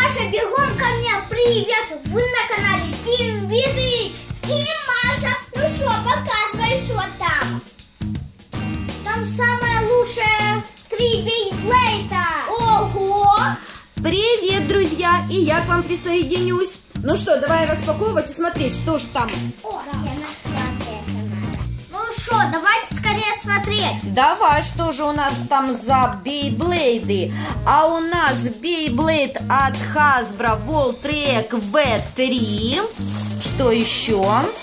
Маша, бегом ко мне. Привет, вы на канале Тим Витыч. И Маша, ну что, показывай, что там. Там самое лучшее 3 бейблейда. Ого! Привет, друзья! И я к вам присоединюсь. Ну что, давай распаковывать и смотреть, что же там. О, ну что, давайте скорее смотреть. Давай, что же у нас там за бейблейды? А у нас бейблейд от Hasbro Voltrek V3. Что еще?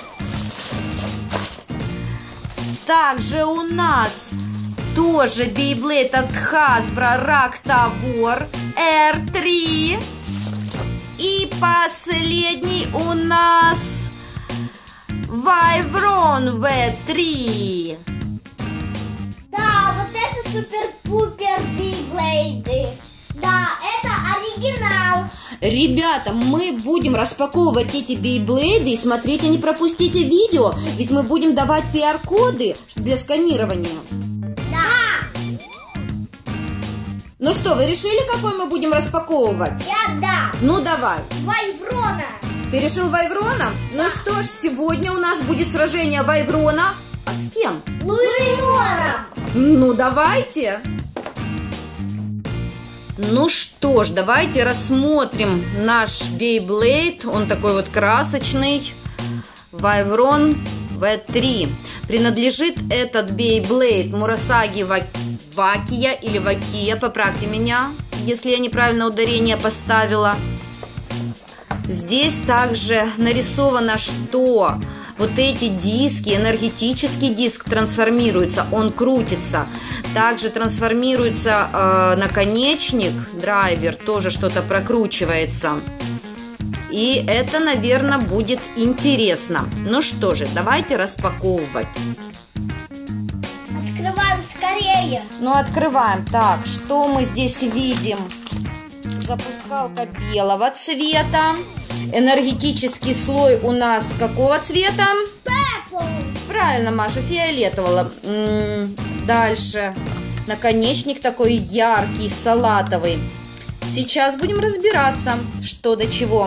Также у нас тоже бейблейд от Hasbro Rocktavor R3. И последний у нас Wyvron V3. Да, вот это супер-пупер бейблейды. Да, это оригинал. Ребята, мы будем распаковывать эти бейблейды и смотреть, а не пропустите видео, ведь мы будем давать PR-коды для сканирования. Да. Ну что, вы решили, какой мы будем распаковывать? Я да. Ну давай. Вайврона. Ты решил Вайврона? Ну что ж, сегодня у нас будет сражение Вайврона. А с кем? Луинором. Ну давайте. Ну что ж, давайте рассмотрим наш бейблейд. Он такой вот красочный. Wyvron V3. Принадлежит этот бейблейд Мурасаги Вакия или Вакия. Поправьте меня, если я неправильно ударение поставила. Здесь также нарисовано, что вот эти диски, энергетический диск трансформируется, он крутится. Также трансформируется наконечник, драйвер, тоже что-то прокручивается. И это, наверное, будет интересно. Ну что же, давайте распаковывать. Открываем скорее. Ну, открываем. Так, что мы здесь видим? Запускалка белого цвета. Энергетический слой у нас какого цвета? Purple. Правильно, Маша, фиолетового. Дальше. Наконечник такой яркий, салатовый. Сейчас будем разбираться, что до чего.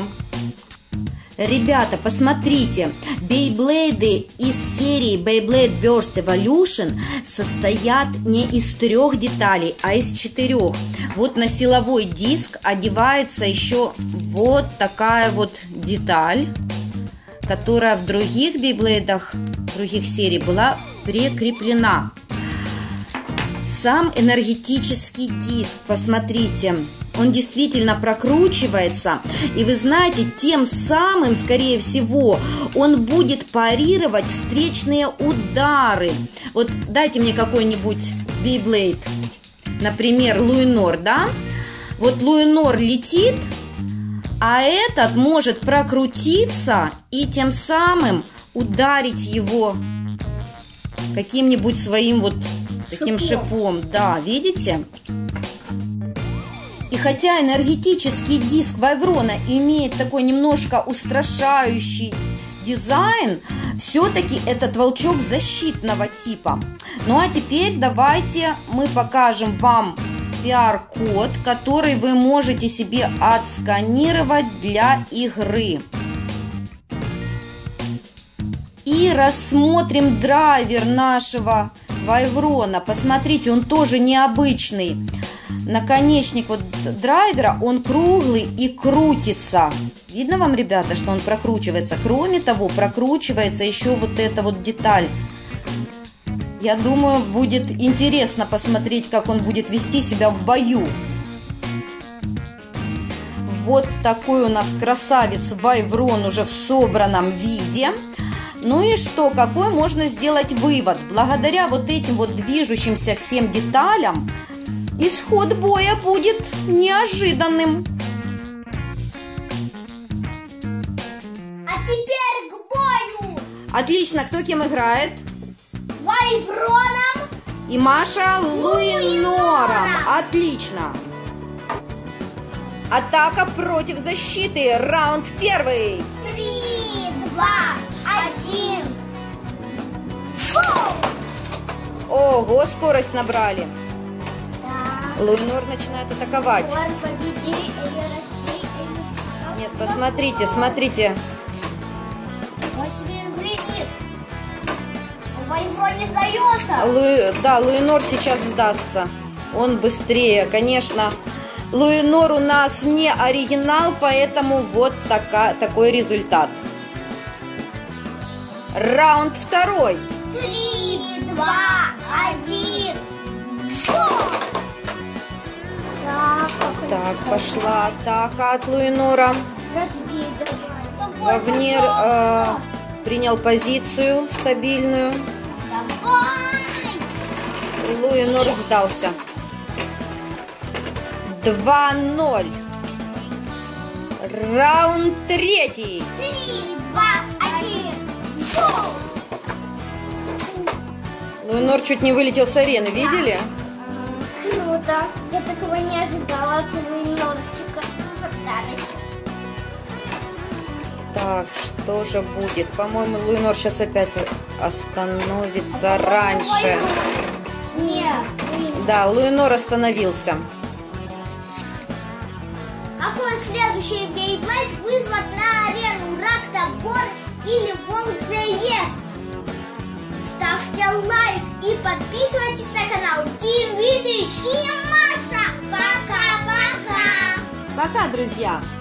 Ребята, посмотрите, бейблейды из серии Beyblade Burst Evolution состоят не из 3 деталей, а из 4. Вот на силовой диск одевается еще вот такая вот деталь, которая в других бейблейдах, других серий была прикреплена. Сам энергетический диск, посмотрите, он действительно прокручивается. И вы знаете, тем самым, скорее всего, он будет парировать встречные удары. Вот дайте мне какой-нибудь бейблейд. Например, Луинор, да? Вот Луинор летит, а этот может прокрутиться и тем самым ударить его каким-нибудь своим вот таким шипом. Да, видите? И хотя энергетический диск Вайврона имеет такой немножко устрашающий дизайн, все-таки этот волчок защитного типа. Ну а теперь давайте мы покажем вам PR-код, который вы можете себе отсканировать для игры. И рассмотрим драйвер нашего Вайврона. Посмотрите, он тоже необычный. Наконечник вот драйвера, он круглый и крутится. Видно вам, ребята, что он прокручивается? Кроме того, прокручивается еще вот эта вот деталь. Я думаю, будет интересно посмотреть, как он будет вести себя в бою. Вот такой у нас красавец Вайврон уже в собранном виде. Ну и что, какой можно сделать вывод? Благодаря вот этим вот движущимся всем деталям исход боя будет неожиданным. А теперь к бою. Отлично, кто кем играет? Вайвроном И Маша Луинором. Отлично. Атака против защиты. Раунд первый. 3, 2, 1. Фу! Ого, скорость набрали. Да. Луинор начинает атаковать. Он победил. Нет, посмотрите, смотрите. Он себе вредит. Вайврон не сдается. Да, Луинор сейчас сдастся. Он быстрее, конечно. Луинор у нас не оригинал, поэтому вот такой результат. Раунд второй. 3, 2, 1. Так, пошла атака от Луинора. Разбито. Вовнер принял позицию стабильную. Давай. Луинор сдался. 2-0. Раунд третий. 3, 2, 1. Гол! Луинор чуть не вылетел с арены, видели? Круто. Я такого не ожидала от Луинорчика. Подарочек. Так, что же будет? По-моему, Луинор сейчас опять остановится раньше. Нет. Да, Луинор остановился. Какой следующий Бейблейд вызвать на арену Рактабор или Волк-ЗЕ? Ставьте лайк и подписывайтесь на канал Тим Витич и Маша. Пока-пока. Пока, друзья!